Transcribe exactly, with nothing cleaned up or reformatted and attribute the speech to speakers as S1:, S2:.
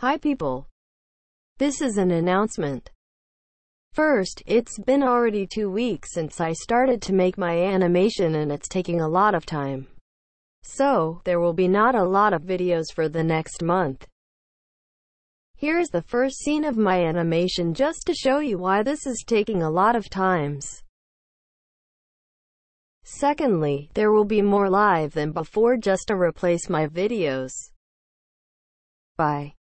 S1: Hi people. This is an announcement. First, it's been already two weeks since I started to make my animation and it's taking a lot of time. So, there will be not a lot of videos for the next month. Here's the first scene of my animation just to show you why this is taking a lot of times. Secondly, there will be more live than before just to replace my videos. Bye.